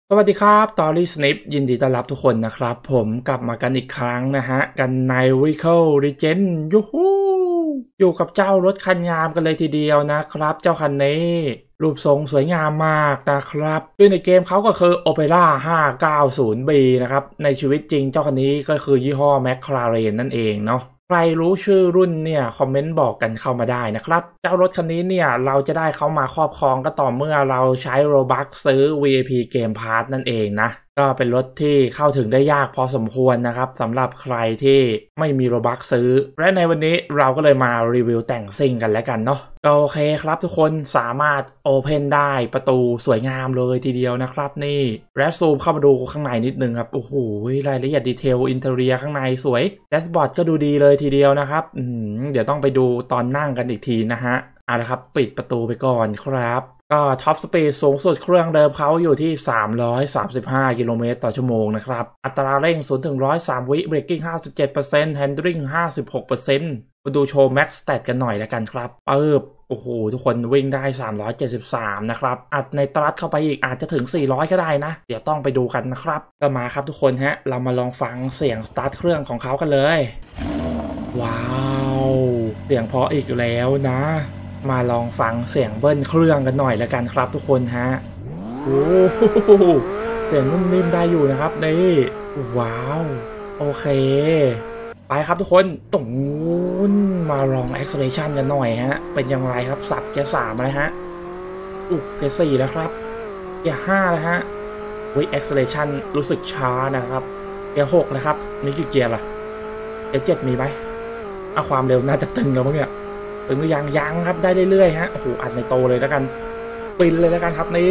สวัสดีครับตอรี่สนิปยินดีต้อนรับทุกคนนะครับผมกลับมากันอีกครั้งนะฮะกันใน Vehicle Legend ยูฮูอยู่กับเจ้ารถคันงามกันเลยทีเดียวนะครับเจ้าคันนี้รูปทรงสวยงามมากนะครับด้วยในเกมเขาก็คือ Opera 590B นะครับในชีวิตจริงเจ้าคันนี้ก็คือยี่ห้อ McLaren นั่นเองเนาะใครรู้ชื่อรุ่นเนี่ยคอมเมนต์บอกกันเข้ามาได้นะครับเจ้ารถคันนี้เนี่ยเราจะได้เข้ามาครอบครองก็ต่อเมื่อเราใช้ Robux ซื้อ VIP Game Pass นั่นเองนะก็เป็นรถที่เข้าถึงได้ยากพอสมควรนะครับสำหรับใครที่ไม่มี Robux ซื้อและในวันนี้เราก็เลยมารีวิวแต่งซิ่งกันแล้วกันเนาะโอเคครับทุกคนสามารถโอเพนได้ประตูสวยงามเลยทีเดียวนะครับนี่และซูมเข้ามาดูข้างในนิดนึงครับโอ้โหรายละเอียดดีเทลอินเทอร์เนียข้างในสวยแดชบอร์ดก็ดูดีเลยทีเดียวนะครับเดี๋ยวต้องไปดูตอนนั่งกันอีกทีนะฮะเอาละครับปิดประตูไปก่อนครับก็ท็อปสปีดสูงสุดเครื่องเดิมเขาอยู่ที่335กิโลเมตรต่อชั่วโมงนะครับอัตราเร่ง0ถึง103วิเบรกกิ้ง 57% Handling 56%มาดูโชว์ Max Stat กันหน่อยแล้วกันครับโอ้โหทุกคนวิ่งได้373นะครับอัดในตรัสเข้าไปอีกอาจจะถึง400ก็ได้นะเดี๋ยวต้องไปดูกันนะครับก็มาครับทุกคนฮะเรามาลองฟังเสียงสตาร์ทเครื่องของเขากันเลยว้าวเสียงเพราะอีกแล้วนะมาลองฟังเสียงเบิ้ลเครื่องกันหน่อยแล้วกันครับทุกคนฮะโอ้เสียงนุ่มนิ่มได้อยู่นะครับนี่ว้าวโอเคไปครับทุกคนตรงนู้นมาลอง acceleration กันหน่อยฮะเป็นยังไงครับสับเกียร์3เลยฮะเกียร์4แล้วครับเกียร์5แล้วฮะacceleration รู้สึกช้านะครับเกียร์6นะครับมีกี่เกียร์ล่ะเกียร์7มีไหมความเร็วน่าจะตึงแล้วมั้งเนี่ยตึงหรือยังครับได้เรื่อยๆฮะโอ้โหอัดในโตเลยแล้วกันปินเลยแล้วกันครับนี่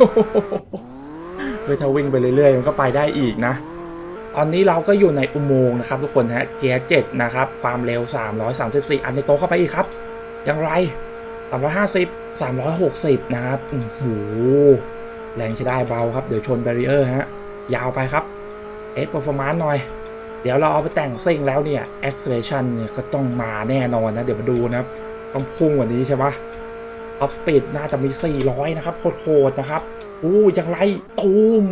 ถ้าวิ่งไปเรื่อยๆมันก็ไปได้อีกนะตอนนี้เราก็อยู่ในอุโมงค์นะครับทุกคนฮะเกียร์7นะครับความเร็ว334อันในโตเข้าไปอีกครับอย่างไร350 360นะครับโอ้โหแรงใช้ได้เบาครับเดี๋ยวชนแบรีเออร์ฮะยาวไปครับperformance หน่อยเดี๋ยวเราเอาไปแต่งซิ่งแล้วเนี่ย acceleration เนี่ยก็ต้องมาแน่นอนนะเดี๋ยวมาดูนะครับต้องพุ่งกว่านี้ใช่ปะ top speed น่าจะมี400นะครับโคตรนะครับอย่างไรตูม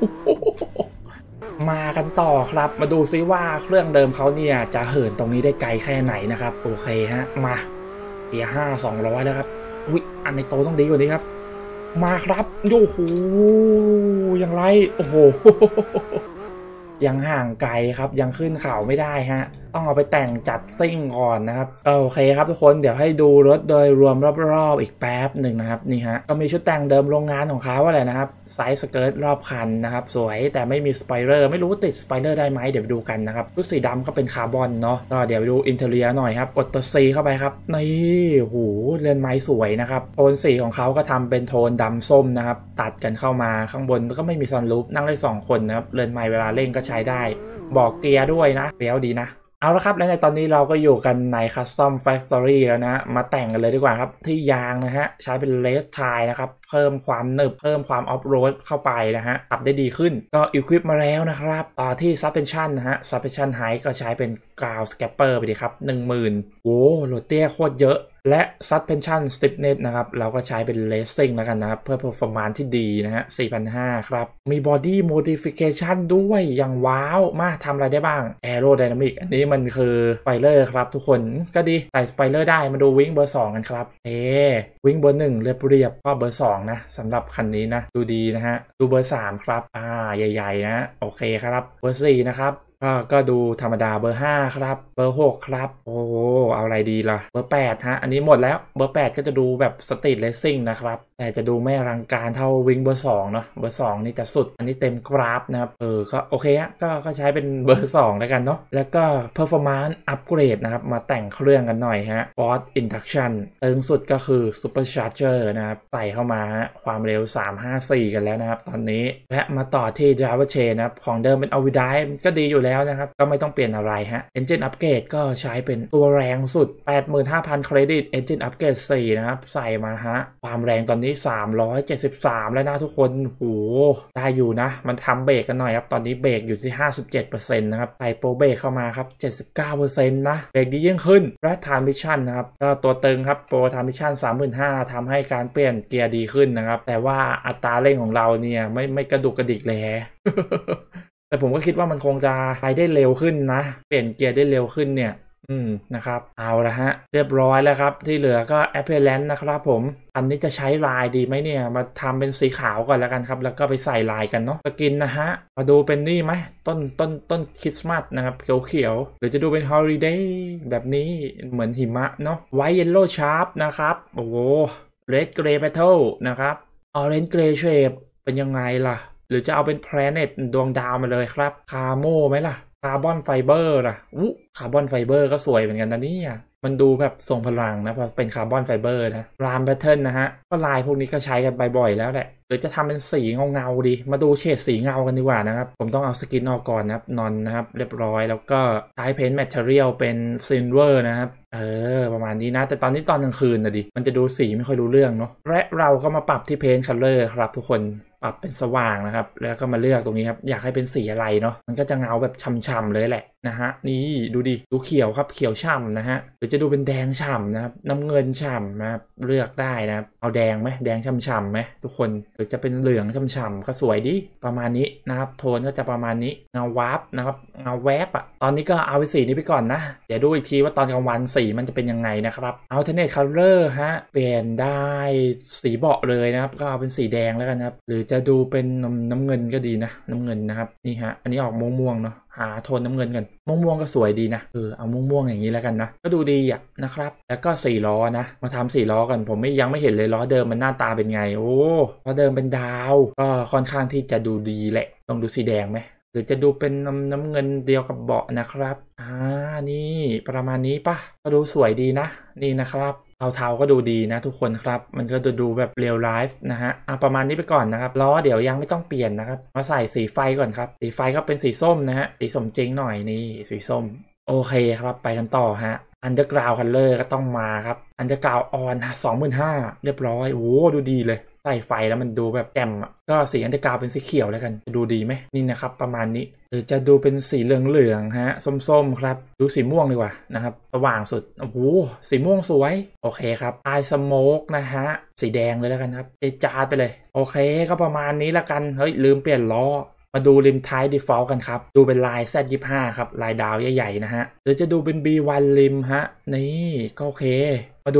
มากันต่อครับมาดูซิว่าเครื่องเดิมเขาเนี่ยจะเหินตรงนี้ได้ไกลแค่ไหนนะครับโอเคฮะมาเกียร์5 200แล้วครับอันในโตต้องดีกว่านี้ครับมาครับโอ้โหอย่างไรโอ้โหยังห่างไกลครับยังขึ้นเขาไม่ได้ฮะต้องเอาไปแต่งจัดซิ่งก่อนนะครับโอเคครับทุกคนเดี๋ยวให้ดูรถโดยรวมรอบๆอีกแป๊บหนึ่งนะครับนี่ฮะก็มีชุดแต่งเดิมโรงงานของเขาอะไรนะครับไซส์สเกิร์ตรอบคันนะครับสวยแต่ไม่มีสไปเลอร์ไม่รู้ติดสไปเลอร์ได้ไหมเดี๋ยวดูกันนะครับชุดสีดำก็เป็นคาร์บอนเนาะก็เดี๋ยวดูอินเทอร์เนียหน่อยครับกดตัว C เข้าไปครับนี่โหเรือนไม้สวยนะครับโทนสีของเขาก็ทำเป็นโทนดำส้มนะครับตัดกันเข้ามาข้างบนก็ไม่มีซันรูฟนั่งได้2คนนะครับเรือนไม้เวลาเล่นก็ใช้ได้บอกเกียร์ด้วยนะเฟี้ยวดีนะเอาละครับและในตอนนี้เราก็อยู่กันใน Custom Factory แล้วนะมาแต่งกันเลยดีกว่าครับที่ยางนะฮะใช้เป็นเลสไทล์นะครับเพิ่มความหนึบเพิ่มความออฟโรดเข้าไปนะฮะขับได้ดีขึ้นก็อิควิปมาแล้วนะครับต่อที่ Suspension นะฮะ Suspension Height ก็ใช้เป็น Ground Scraper ไปดีครับ 10,000โอ้โหเตี้ยโคตรเยอะและ Suspension Stiffness นะครับเราก็ใช้เป็น Racing แล้วกันนะครับเพื่อ Performance ที่ดีนะฮะ 4,500 ครับมี Body Modification ด้วยอย่างว้าวมาทำอะไรได้บ้าง Aerodynamic อันนี้มันคือสไปเลอร์ครับทุกคนก็ดีใส่สไปเลอร์ได้มาดูวิงเบอร์2กันครับวิงเบอร์1เรียบก็เบอร์2นะสำหรับคันนี้นะดูดีนะฮะดูเบอร์3ครับใหญ่ๆนะโอเคครับเบอร์4นะครับก็ดูธรรมดาเบอร์5ครับเบอร์6ครับโอ้เอาอะไรดีล่ะเบอร์8ฮะอันนี้หมดแล้วเบอร์8ก็จะดูแบบสตรีทเรซซิ่งนะครับแต่จะดูไม่อลังการเท่าวิงเบอร์2เนาะเบอร์2นี่จะสุดอันนี้เต็มกราฟนะครับก็โอเคฮะก็ใช้เป็นเบอร์2แล้วกันเนาะแล้วก็ performance upgrade นะครับมาแต่งเครื่องกันหน่อยฮะ Force Induction ตึงสุดก็คือ Supercharger นะครับใส่เข้ามาความเร็ว354กันแล้วนะครับตอนนี้และมาต่อที่ Driver Chain นะครับของเดิมเป็น Avidite ก็ดีอยู่แล้วแล้วนะครับก็ไม่ต้องเปลี่ยนอะไรฮะ Engine Upgrade ก็ใช้เป็นตัวแรงสุด 85,000 เครดิต Engine Upgrade 4 นะครับใส่มาฮะความแรงตอนนี้373แล้วนะทุกคนโหได้อยู่นะมันทำเบรกกันหน่อยครับตอนนี้เบรกอยู่ที่ 57% นะครับใส่โปรเบรกเข้ามาครับ 79% นะเบรกดียิ่งขึ้นและ Transmission นะครับก็ตัวตึงครับโปร Transmission 35,000 ทำให้การเปลี่ยนเกียร์ดีขึ้นนะครับแต่ว่าอัตราเร่งของเราเนี่ยไม่กระดุกกระดิกเลย แต่ผมก็คิดว่ามันคงจะไปได้เร็วขึ้นนะเปลี่ยนเกียร์ได้เร็วขึ้นเนี่ยนะครับเอาละฮะเรียบร้อยแล้วครับที่เหลือก็ Appearance นะครับผมอันนี้จะใช้ลายดีไหมเนี่ยมาทำเป็นสีขาวก่อนแล้วกันครับแล้วก็ไปใส่ลายกันเนาะสกินนะฮะมาดูเป็นนี่ไหมต้นคริสต์มาสนะครับเขียวหรือจะดูเป็น Holiday แบบนี้เหมือนหิมะเนาะ White Yellow Sharp นะครับโอ้โห Red Grey Petal นะครับ Orange Grey Shape เป็นยังไงล่ะหรือจะเอาเป็น Planet ดวงดาวมาเลยครับคาโมไหมล่ะคาร์บอนไฟเบอร์ล่ะคาร์บอนไฟเบอร์ก็สวยเหมือนกันนะเนี่ยมันดูแบบทรงพลังนะเพราะเป็นคาร์บอนไฟเบอร์นะรามแพทเทิร์นนะฮะก็ลายพวกนี้ก็ใช้กันบ่อยๆแล้วแหละหรือจะทำเป็นสีเงาดีมาดูเฉดสีเงากันดีกว่านะครับผมต้องเอาสกินออกก่อนนะครับนอนนะครับเรียบร้อยแล้วก็ใช้เพนท์แมทเทอเรียลเป็นซิลเวอร์นะครับประมาณนี้นะแต่ตอนนี้ตอนกลางคืนนะดิมันจะดูสีไม่ค่อยรู้เรื่องเนาะและเราก็มาปรับที่เพนท์คัลเลอร์ครับทุกคนปรับเป็นสว่างนะครับแล้วก็มาเลือกตรงนี้ครับอยากให้เป็นสีอะไรเนาะมันก็จะเงาแบบฉ่ำๆเลยแหละนะฮะนี่ดูดิดูเขียวครับเขียวฉ่ำนะฮะหรือจะดูเป็นแดงฉ่ำนะครับน้ำเงินฉ่ำนะครับเลือกได้นะครับเอาแดงไหมแดงฉ่ำๆไหมทุกคนหรือจะเป็นเหลืองฉ่ำๆก็สวยดีประมาณนี้นะครับโทนก็จะประมาณนี้เงาวาร์ปนะครับเงาแวบอะตอนนี้ก็เอาไปสีนี้ไปก่อนนะเดี๋ยวดูอีกทีว่าตอนกลางวันสีมันจะเป็นยังไงนะครับAlternate Color ฮะเปลี่ยนได้สีเบาะเลยนะครับก็เอาเป็นสีแดงแล้วกันครับหรือจะดูเป็นน้ำเงินก็ดีนะน้ำเงินนะครับนี่ฮะอันนี้ออกม่วงๆเนาะหาโทนน้ำเงินกันม่วงก็สวยดีนะเอาม่วงอย่างนี้แล้วกันนะก็ดูดีอ่ะนะครับแล้วก็4ล้อนะมาทำ4ล้อกันผมยังไม่เห็นเลยล้อเดิมมันหน้าตาเป็นไงโอ้ล้อเดิมเป็นดาวก็ค่อนข้างที่จะดูดีแหละต้องดูสีแดงไหมหรือจะดูเป็นน้ำเงินเดียวกับเบาะนะครับนี่ประมาณนี้ปะก็ดูสวยดีนะนี่นะครับเทาๆก็ดูดีนะทุกคนครับมันก็ดูแบบเรียลไลฟ์นะฮะประมาณนี้ไปก่อนนะครับล้อเดี๋ยวยังไม่ต้องเปลี่ยนนะครับมาใส่สีไฟก่อนครับสีไฟก็เป็นสีส้มนะฮะสีสมจริงหน่อยนี่สีส้มโอเคครับไปกันต่อฮะUnderground Color ก็ต้องมาครับUnderground On 25,000เรียบร้อยโอ้ดูดีเลยใส่ไฟแล้วมันดูแบบแจ่มก็สีUndergroundเป็นสีเขียวแล้วกันจะดูดีไหมนี่นะครับประมาณนี้หรือจะดูเป็นสีเหลืองๆฮะส้มๆครับดูสีม่วงดีกว่านะครับสว่างสุดโอ้โหสีม่วงสวยโอเคครับI Smokeนะฮะสีแดงเลยแล้วกันครับจาดไปเลยโอเคก็ประมาณนี้แล้วกันเฮ้ยลืมเปลี่ยนล้อมาดูริมท้าย default กันครับดูเป็นลาย Z25 ครับลายดาวใหญ่ๆนะฮะหรือจะดูเป็น B1 ริมฮะนี่ก็โอเคมาดู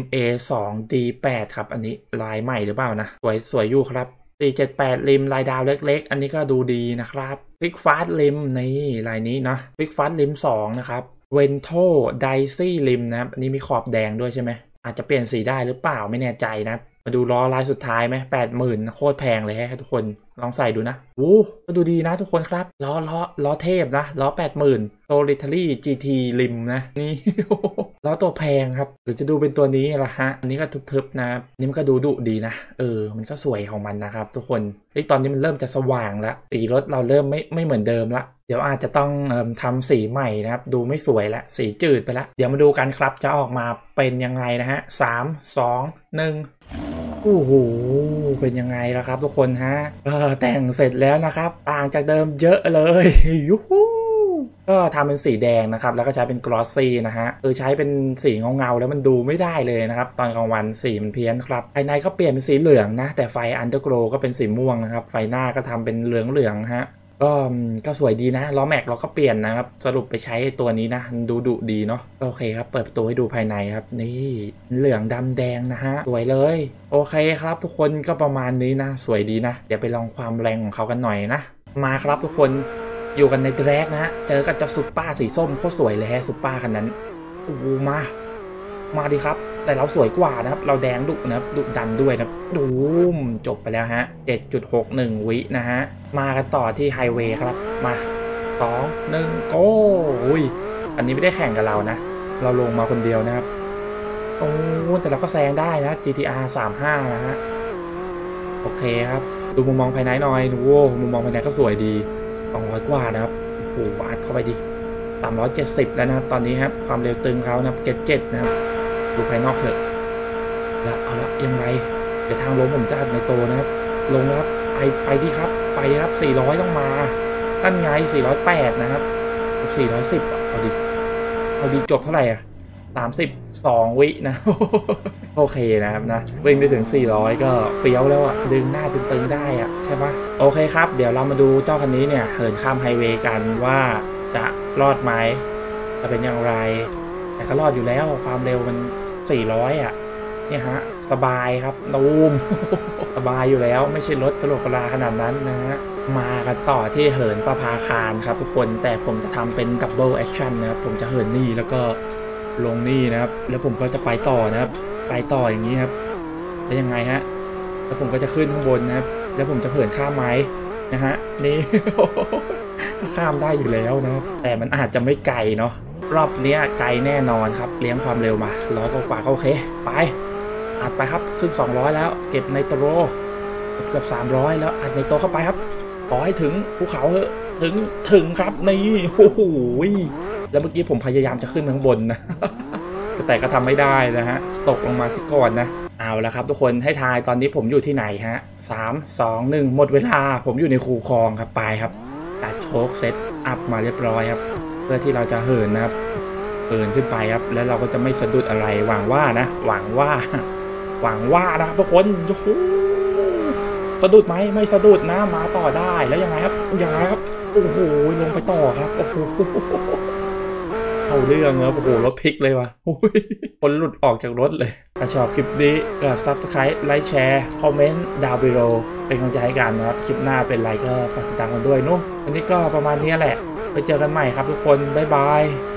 MA2D8 ครับอันนี้ลายใหม่หรือเปล่านะสวยอยู่ครับ478ริมลายดาวเล็กๆอันนี้ก็ดูดีนะครับ Big Fast ริมนี่ลายนี้นะ Big Fast ริม2นะครับ Vento Daisy ริมนะครับอันนี้มีขอบแดงด้วยใช่ไหมอาจจะเปลี่ยนสีได้หรือเปล่าไม่แน่ใจนะมาดูล้อลายสุดท้ายไหม80,000โคตรแพงเลยฮะทุกคนลองใส่ดูนะก็ดูดีนะทุกคนครับล้อเทพนะล้อ80,000 Solitary GT ริมนะนี่ ล้อตัวแพงครับหรือจะดูเป็นตัวนี้ละฮะอันนี้ก็ทึบๆนะนี่มันก็ดูดุดีนะมันก็สวยของมันนะครับทุกคนตอนนี้มันเริ่มจะสว่างแล้วสีรถเราเริ่มไม่เหมือนเดิมละเดี๋ยวอาจจะต้องทำสีใหม่นะครับดูไม่สวยละสีจืดไปละเดี๋ยวมาดูกันครับจะออกมาเป็นยังไงนะฮะ3 2 1โอ้โหเป็นยังไงล่ะครับทุกคนฮะแต่งเสร็จแล้วนะครับต่างจากเดิมเยอะเลยยูฮูก็ทำเป็นสีแดงนะครับแล้วก็ใช้เป็นกลอสซี่นะฮะใช้เป็นสีเงาแล้วมันดูไม่ได้เลยนะครับตอนกลางวันสีมันเพี้ยนครับภายในก็เปลี่ยนเป็นสีเหลืองนะแต่ไฟอันเดอร์โกลก็เป็นสีม่วงนะครับไฟหน้าก็ทำเป็นเหลืองฮะก็สวยดีนะล้อแม็กเราก็เปลี่ยนนะครับสรุปไปใช้ตัวนี้นะดูดุดีเนาะโอเคครับเปิดประตูให้ดูภายในครับนี่เหลืองดำแดงนะฮะสวยเลยโอเคครับทุกคนก็ประมาณนี้นะสวยดีนะเดี๋ยวไปลองความแรงของเขากันหน่อยนะมาครับทุกคนอยู่กันในแดร็กนะฮะเจอกับเจ้าซุปเปอร์สีส้มโคตรสวยเลยฮะซุปเปอร์คันนั้นโอ้มาดีครับแต่เราสวยกว่านะครับเราแดงดุนะครับดุดันด้วยนะดูจบไปแล้วฮะ 7.61 วินะฮะมากันต่อที่ไฮเวย์ครับมา2 1โก้อันนี้ไม่ได้แข่งกับเรานะเราลงมาคนเดียวนะครับแต่เราก็แซงได้นะ GTR 35นะฮะโอเคครับดูมุมมองภายในหน่อยมุมมองภายในก็สวยดี200กว่านะครับโอ้โหอัดเข้าไปดิ370แล้วนะครับตอนนี้ครับความเร็วตึงเขานะเกต7นะครับดูภายนอกเถอะแล้วเอาละยังไงเดี๋ยวทางลงผมจะอัดในโตนะครับลงนะครับไปดิครับไปครับ400ต้องมาตั้นไง408นะครับ410เอาดีจบเท่าไหร่อ่ะ32 วินะ โอเคนะครับนะวิ่งไปถึง400ก็เฟี้ยวแล้วอ่ะดึงหน้าตึงๆได้อ่ะใช่ปะโอเคครับเดี๋ยวเรามาดูเจ้าคันนี้เนี่ยเหินข้ามไฮเวย์กันว่าจะรอดไหมจะเป็นอย่างไรแต่ก็รอดอยู่แล้วความเร็วมัน400อ่ะเนี่ยฮะสบายครับนูม สบายอยู่แล้วไม่ใช่รถกระโหลกกระลาขนาดนั้นนะฮะมากันต่อที่เหินประภาคารครับทุกคนแต่ผมจะทำเป็นดับเบิลแอคชั่นนะครับผมจะเหินนี่แล้วก็ลงนี่นะครับแล้วผมก็จะไปต่อนะครับไปต่ออย่างนี้ครับแล้วยังไงฮะแล้วผมก็จะขึ้นข้างบนนะครับแล้วผมจะเหินข้ามไม้นะฮะนี่ ข้ามได้อยู่แล้วนะแต่มันอาจจะไม่ไกลเนาะรอบนี้ไกลแน่นอนครับเลี้ยงความเร็วมา100 กว่าก็โอเคไปอัดไปครับขึ้น200แล้วเก็บไนโตรเกือบ300แล้วอัดไนโตรเข้าไปครับขอให้ถึงภูเขาเถอะถึงครับนี่โอ้โหแล้วเมื่อกี้ผมพยายามจะขึ้นข้างบนนะ แต่ก็ทำไม่ได้นะฮะตกลงมาสิก่อนนะเอาละครับทุกคนให้ทายตอนนี้ผมอยู่ที่ไหนฮะ3 2 1หมดเวลาผมอยู่ในคูคลองครับไปครับตัดโชคเซตอัพมาเรียบร้อยครับเพื่อที่เราจะเหินนะครับเหินขึ้นไปครับแล้วเราก็จะไม่สะดุดอะไรหวังว่านะครับทุกคนโอ้โหสะดุดไหมไม่สะดุดนะมาต่อได้แล้วยังไงครับโอ้โหลงไปต่อครับโอ้โหเอาเรื่องครับโอ้โหรถพลิกเลยว่ะคนหลุดออกจากรถเลยถ้าชอบคลิปนี้ก็ Subscribe ไลค์แชร์คอมเมนต์ดาวน์บิโลเป็นกำลังใจให้กันนะครับคลิปหน้าเป็นไรก็ฝากติดตามกันด้วยนุ่มวันนี้ก็ประมาณนี้แหละไปเจอกันใหม่ครับทุกคนบ๊ายบาย